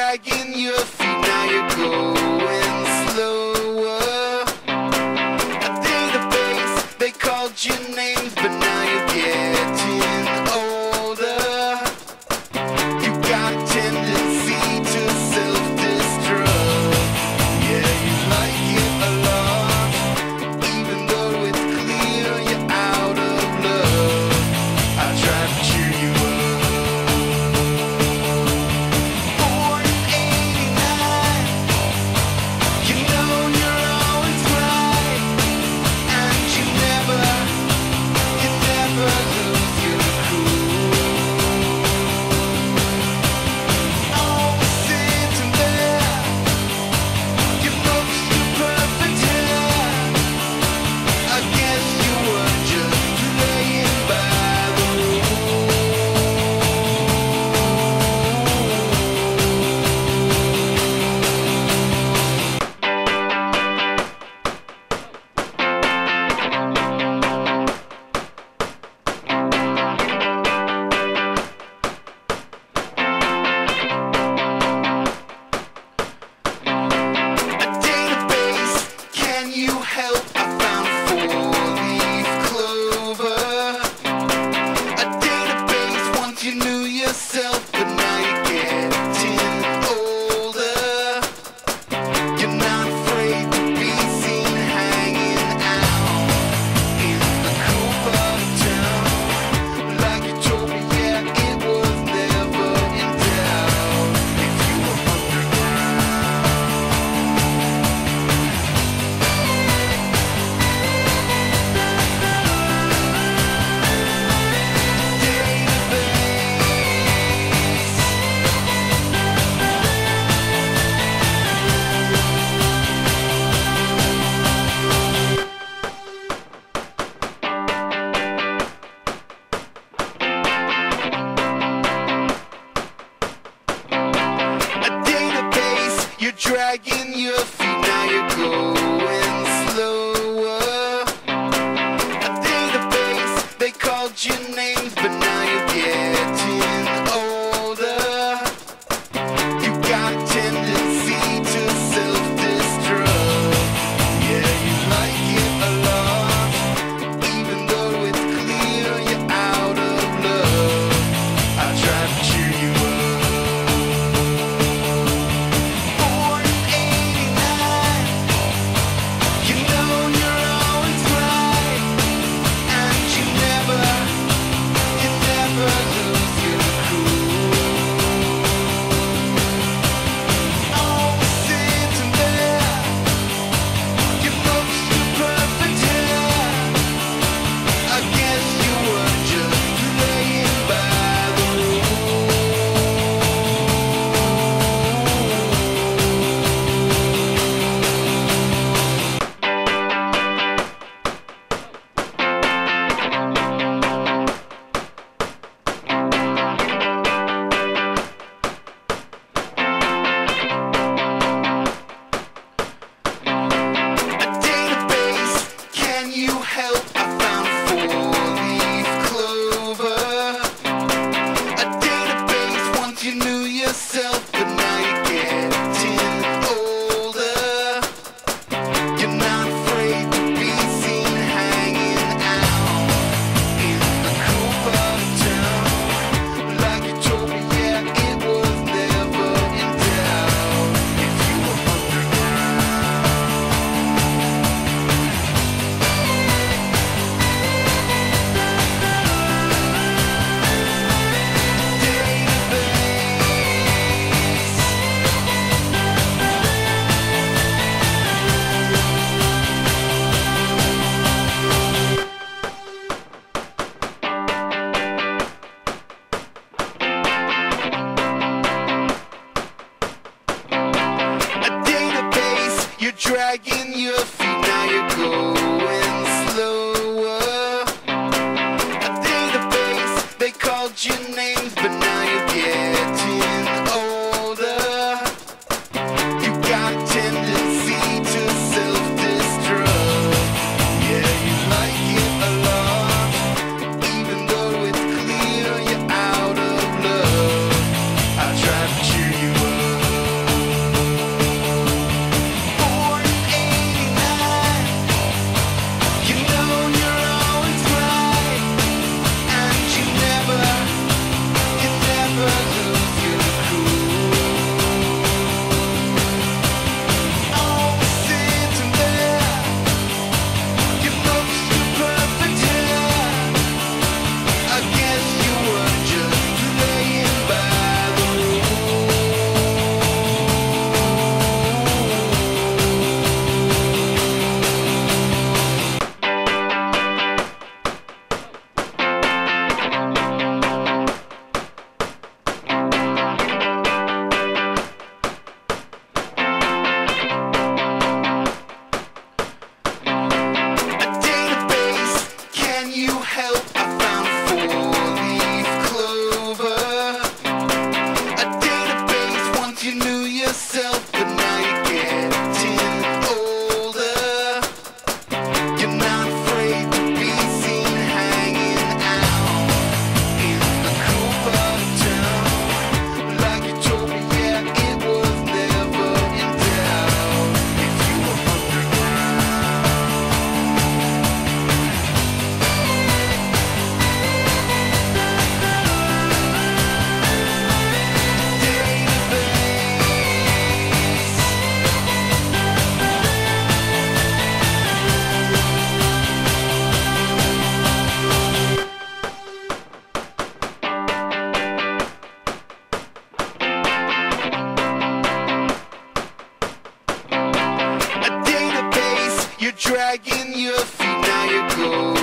dragging your feet, now you're going slower. A database, they called your names, but now you're getting older. You got a tendency to self-destruct. Yeah, you like it a lot, even though it's clear you're out of love. I try to cheer you up. You knew yourself, but now you're getting older. You're not afraid to be seen hanging out in the cool part of town. Like you told me, yeah, it was never in doubt if you were dragging your feet, now you're going slower. A database, they called your names, but now you're getting older. You got a tendency to self-destruct. Yeah, you like it a lot, even though it's clear you're out of love. I try to cheer you up. You knew yourself, but now you're getting older. You're not afraid to be seen hanging out in the cool part of town. Like you told me, yeah, it was never in doubt if you were dragging your feet, now you're going slower. A database, they called your names, but now you're getting older. You got a tendency to self-destruct. Yeah, you like it a lot, even though it's clear you're out of love. I try to cheer you up. yourself, but now you're getting older. You're not afraid to be seen hanging out in the cool part of town. Like you told me, yeah, it was never in doubt. If you were underground. You're dragging your feet, now you're going